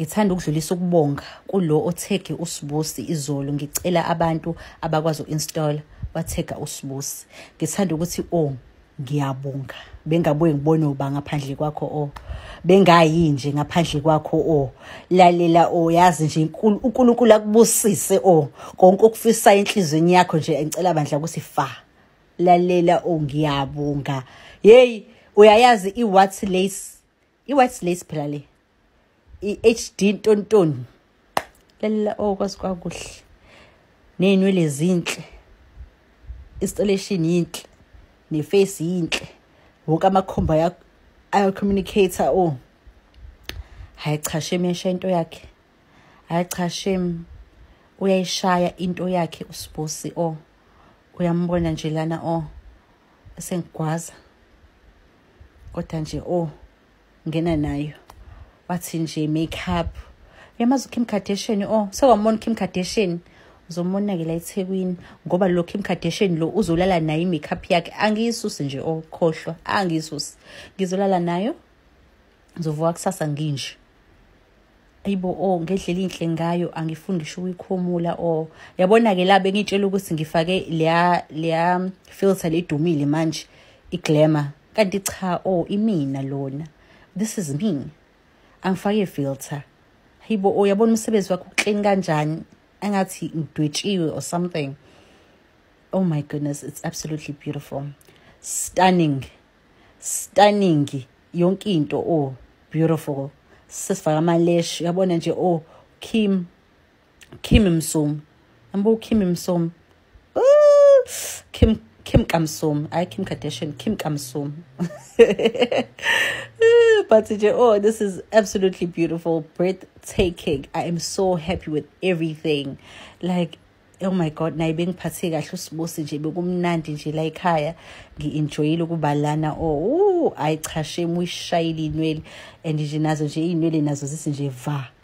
ngithanda ukudlulisa ukubonga kulo othege uSibusi izolo. Ngicela abantu abakwazi uinstall bathega uSibusi. Ngithanda ukuthi ngiyabonga. Bengabuye ngibone uba ngaphandle kwakho bengayi nje ngaphandle kwakho lalela yazi nje uNkulunkulu akubusise konke okufisa enhlizweni yakho nje ngicela bandla ukuthi fa. Lalela ngiyabonga. Hey uyayazi iwhite lace phela le HD ntontoni. Lalela kwazi kwakuhle. Nenwele zinhle. Installation yinhle. Neface yinhle. Wonke amakhomba ya communicator hayi cha shem yesha into yakhe. Hayi cha shem uyayishaya into yakhe uSibusi uyambona nje lana esengigwaza. Kodwa nje ngena nayo. Wathi nje makeup. Yamazi Kim Kardashian sewamona Kim Kardashian. Uzomona ke la eThekwini ngoba lo Kim Kardashian lo uzolala nayo makeup yakhe angiyisusi nje khohlwa angiyisusi ngizolala nayo ngizovuka kusasa nginje ayibo ngedlela inhle ngayo angifuni ngisho ukuyikhomula yabona ke la bengitshela ukuthi ngifake leya filter ledumile manje iglamour kanti cha imina lona this is me angifake filter ayibo yabona umsebenzi wakho uclean kanjani angathi ngidwetshiwe or something. Oh my goodness, it's absolutely beautiful. Stunning yonke into beautiful. Sisifaka amalesh yabona nje Kim Msomi. Ambo Kim Msomi. Kim Kamsomi. Kim Kardashian, Kim Kamsomi. But this is absolutely beautiful, breathtaking. I am so happy with everything. Like, oh my God, naye bengiphathe kahle uSibusi nje bekumnandi nje la ekhaya. Ngi-enjoyile ukuba lana ayi cha shem uyishayile inwele and nje nazo nje inwele nazo zisi nje va.